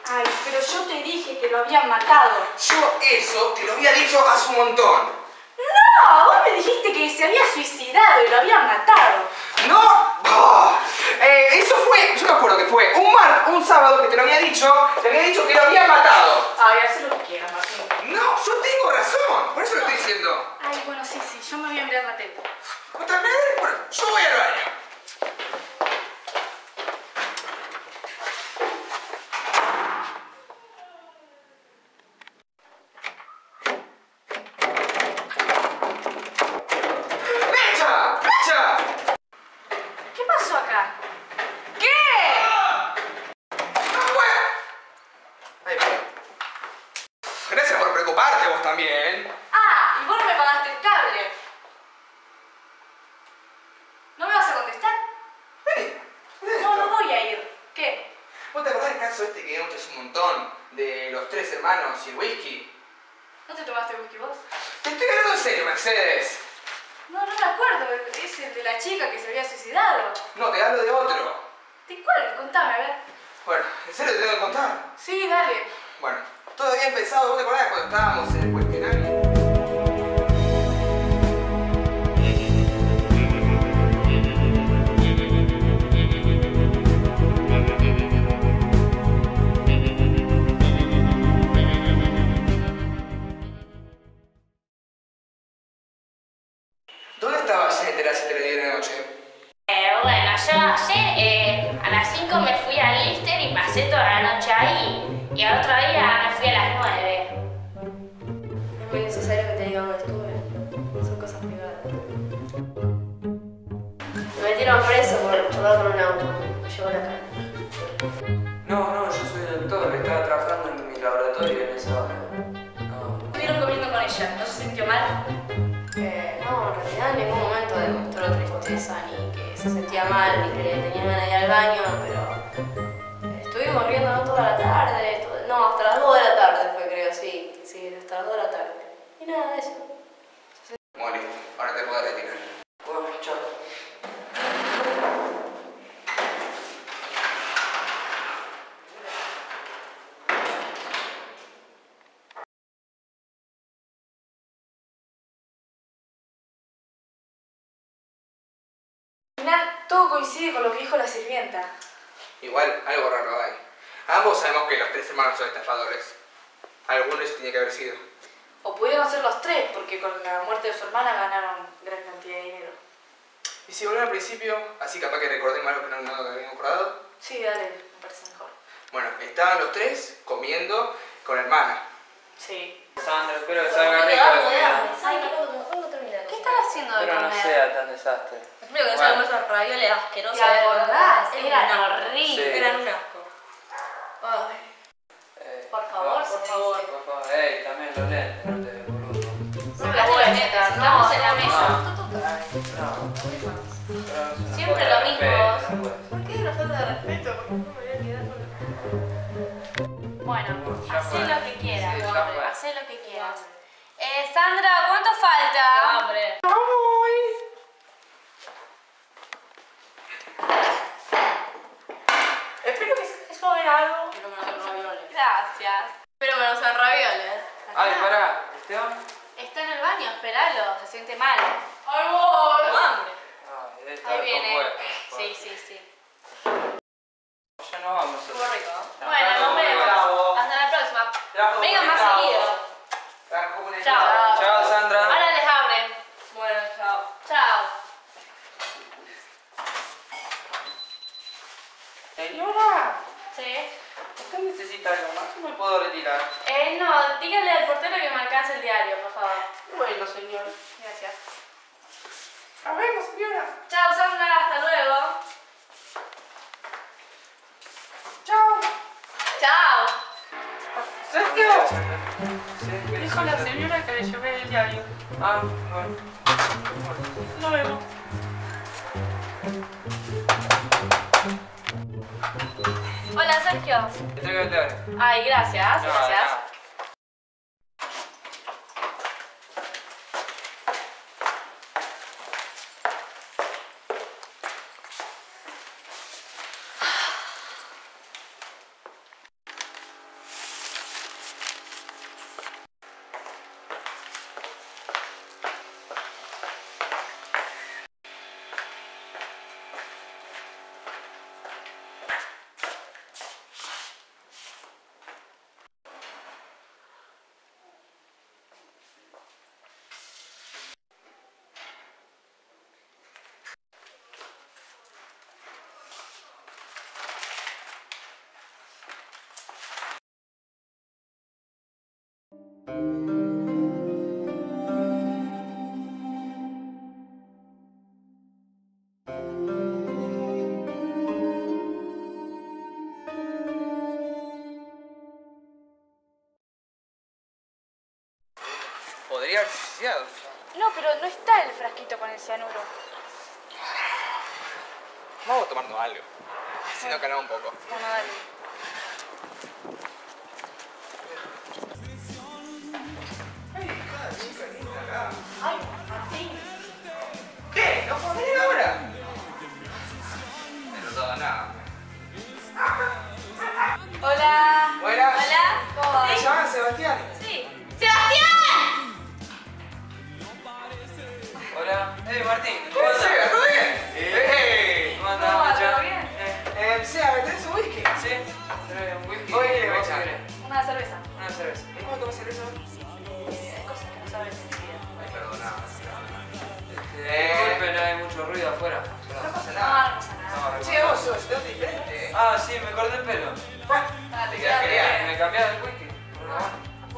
Ay, pero yo te dije que lo habían matado. Yo eso te lo había dicho hace un montón. No, vos me dijiste que se había suicidado y lo habían matado. ¡No! Eso fue, yo me acuerdo que fue un sábado que te lo había dicho que lo habían matado. Ay, haz lo que quieras, Martín. No, yo tengo razón, por eso lo estoy diciendo. Ay, bueno, sí, yo me voy a mirar la tele. ¿Otra vez? Bueno, yo voy al baño. ¿Qué pasó acá? ¿Qué? Ahí va. Gracias por preocuparte vos también. Ah, y vos no me pagaste el cable. ¿No me vas a contestar? Vení. No voy a ir. ¿Qué? ¿Vos te acordás del caso este que hemos hecho un montón? De los 3 hermanos y el whisky. ¿No te tomaste whisky vos? Te estoy hablando en serio, Mercedes. No me acuerdo. Es el de la chica que se había suicidado. No, te hablo de otro. ¿De cuál? Contame, a ver. Bueno, ¿en serio te tengo que contar? Sí, dale. Bueno, todo había empezado, ¿vos te acordás cuando estábamos en el cuestionario? ¿Dónde estabas ayer a las 7 de la noche? Bueno, yo ayer a las 5 me fui al Lister y pasé toda la noche ahí. Y al otro día me fui a las 9. No es muy necesario que te diga dónde estuve. Son cosas privadas. Me metieron preso por chocar con un auto. Me llevó a la cara. No, yo soy doctor, estaba trabajando en mi laboratorio en esa hora. No. Estuvieron comiendo con ella. ¿No se sintió mal? No, en realidad en ningún momento demostró tristeza, ni que se sentía mal, ni que le tenía ganas de ir al baño, pero estuvimos riendo toda la tarde, no, hasta las 2 de la tarde fue, creo, sí, hasta las 2 de la tarde. Y nada de eso. Bueno, listo, ahora te puedo retirar. Bueno, chao. Al final, todo coincide con lo que dijo la sirvienta. Igual, algo raro hay. Ambos sabemos que los 3 hermanos son estafadores. Alguno de ellos tiene que haber sido. O pudieron ser los 3, porque con la muerte de su hermana ganaron gran cantidad de dinero. ¿Y si volvemos al principio? Así capaz que recordemos algo que no habíamos acordado. Sí, dale, me parece mejor. Bueno, estaban los 3 comiendo con la hermana. Sí. Sandra, espero que salga rico la comida. ¿Qué estás haciendo de Espero no comer? sea tan desastre. Espero que no Bueno. sea esos ravioles asquerosos. ¿Te acordás? Eran horribles. Sí. Eran un asco. Ay. Por favor, por favor. Por favor, también los lentes, no te boludo. Son las buenas, estamos en la mesa. No. Siempre lo mismo. ¿Por qué una falta de respeto? ¿Por qué no me voy a quedar con Bueno, Ya hacé fue. lo que quieras, Sí, ya fue. hacé lo que quieras. Sandra, ¿cuánto falta? hambre? Espero que se comen algo. Pero menos en ravioles. Gracias. Pero menos en ravioles. Ay, pará, Esteban. Está en el baño, esperalo, se siente mal. ¡Ay, voy! Tengo hambre. Ay, debe estar Ahí viene. compuesto. Sí. Ya no vamos. Estuvo rico. Bueno, nos vemos. Bravo. Hasta la próxima. Bravo, Vengan más bravo. seguido. Chao. Chao, Sandra. Ahora les abren. Bueno, chao. Chao. Señora, Sí. ¿usted necesita algo más o me puedo retirar? No, dígale al portero que me alcance el diario, por favor. Bueno, señor. Gracias. Nos vemos, señora. Chao, Sandra, hasta luego. Chao. Chao. Sergio. Dijo la señora que le llevé el diario. Ah, bueno. Nos vemos. Hola, Sergio. Te traigo el diario. Ay, gracias, No, gracias. no. podría haber suicidado. No, pero no está el frasquito con el cianuro. Vamos a tomarnos algo. Si no calma un poco. Bueno, dale. Ay, cada chica linda acá. Ay, Martín. ¿Qué? ¿No puedo venir ahora? Pero todo nada. Hola. Buenas. Hola. ¿Cómo va? ¿Me llaman Sebastián? Sí. ¡Sebastián! Hola. Martín. ¿Cómo estás? ¿Todo bien? ¿Cómo ¿Cómo va? andás, Mecha? ¿Todo bien? Seba, ¿me tenés un whisky? Sí. Trae un whisky. Hoy viene ¿Vos Mecha. querés? Una cerveza. Una cerveza. ¿Y cómo tomas cerveza? Hay cosas que no sabes enseguida. Ay, perdona. Disculpen, hay mucho ruido afuera. No pasa No, nada. no pasa nada. No, Che, vos sos de dónde diferente. Ah, sí, me corté el pelo. Dale, Te quedás quería. ¿Me cambiás el whisky? Por favor.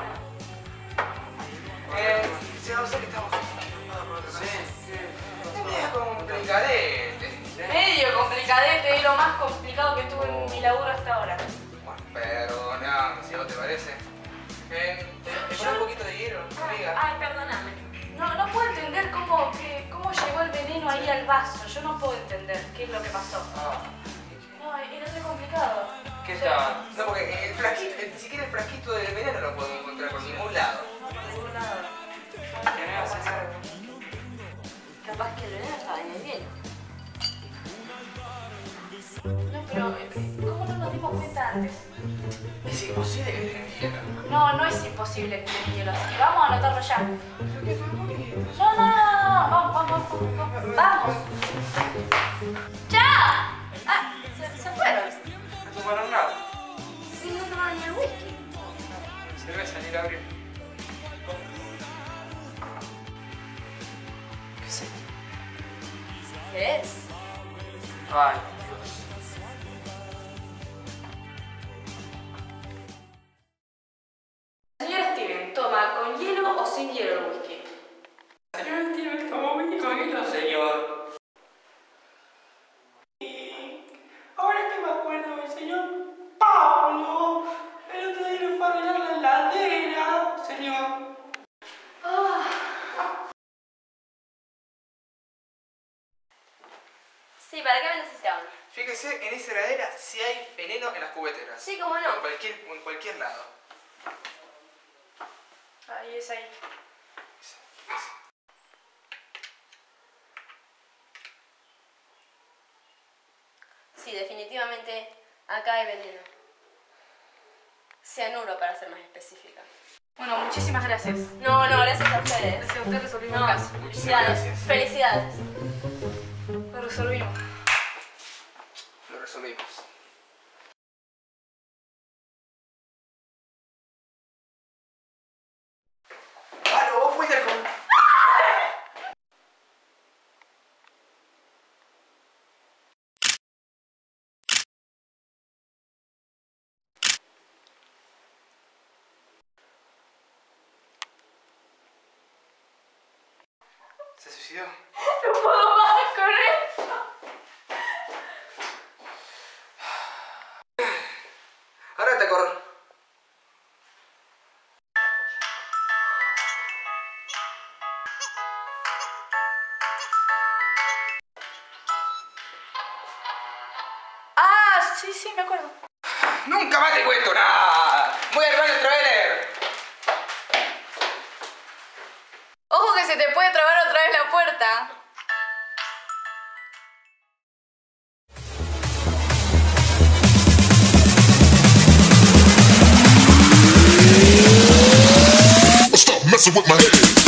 Seba, sé que estamos... Sí. Medio complicadete. Medio complicadete, es lo más complicado que tuve en mi laburo hasta ahora. Bueno, perdóname, si a vos te parece. ¿Te pones un poquito de hielo, amiga? Ay, perdóname. No puedo entender cómo llegó el veneno ahí al vaso. Yo no puedo entender qué es lo que pasó. Ah, No, era muy complicado. ¿qué estaba? No, porque el frasquito, ni siquiera el frasquito del veneno lo puedo encontrar por ningún lado. No, por ningún lado. ¿Tenés esa? Capaz que el veneno estaba en el hielo. No, pero ¿cómo no nos dimos cuenta antes? Es imposible que tenga hielo. No es imposible que tenga hielo, así que vamos a anotarlo ya. Creo que estoy un poquito. No, vamos. ¡Ya! Ah, se fueron. ¿No tomaron nada? Sí, no tomaron ni el whisky. Cerveza, ni la abrir. ¿Qué sé? ¿Qué es? Ay, Señor Steven, ¿toma con hielo o sin hielo el whisky? señor Steven, ¿cómo whisky con hielo, señor? Ahora que me acuerdo del señor Pablo, el otro día nos fue a arreglar la heladera, señor. Sí, ¿para qué me necesitaban? Fíjese en esa heladera si hay veneno en las cubeteras. Sí, cómo no. En cualquier lado. Ahí es ahí. Sí, definitivamente acá hay veneno. Cianuro, para ser más específica. Bueno, muchísimas gracias. No, gracias a ustedes. Gracias a usted resolvimos No, el caso. Muchísimas gracias. Felicidades. Lo resolvimos. Lo resolvimos. Pablo, vos fuiste con... ¿Se suicidó? No puedo más con esto. Ahora te corro. Ah, sí, me acuerdo. Nunca más te cuento nada. Voy a armar el trailer. Ojo que se te puede trabar otra vez la puerta. Stop messing with my head.